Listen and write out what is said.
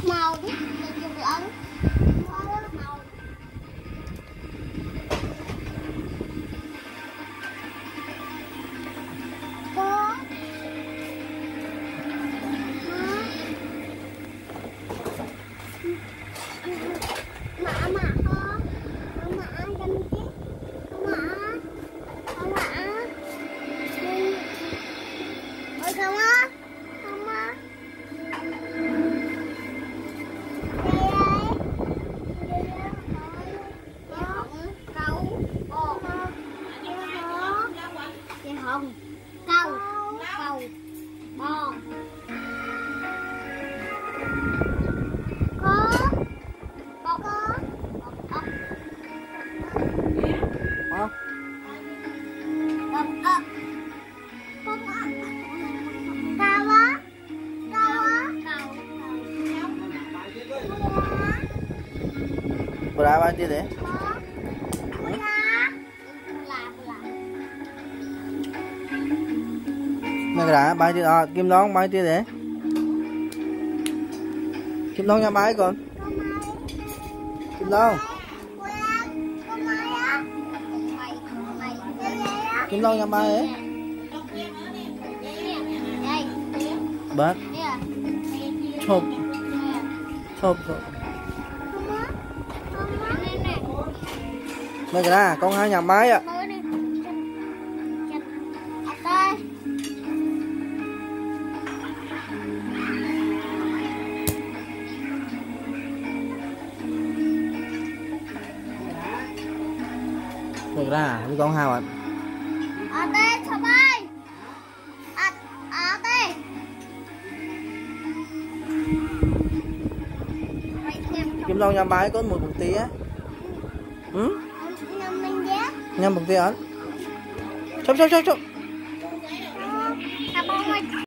màu biết dùng ấn màu có mã ho mã đâm chứ mã ôi không á không á hồng câu câu bò có bọc có bọc Không? bọc bọc cao á cao á cao Berapa banci deh? Này cả bài thì kim long bài thì để kim long nhà bài con kim long kim long nhà bài ấy bớt chộp chộp này cả con hai nhà máy ạ. Được ra với con hào ạ. Ở đây chào ơi. Ở đây. Kim long nhắm bái có một bụng tí á. Ừ? Nhắm mình ghét. Nhắm bụng tí ấn. Chốc chốc chốc chốc.